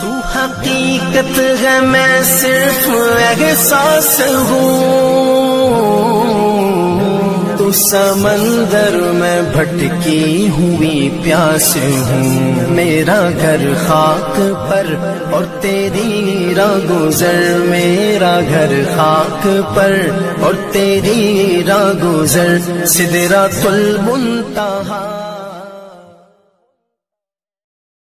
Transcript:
तू हकीकत है मैं सिर्फ एहसास हूँ, तू समंदर में भटकी हुई प्यास हूँ। मेरा घर खाक पर और तेरी राह गुजर, मेरा घर खाक पर और तेरी राह गुजर। सिदरातुल मुंतहा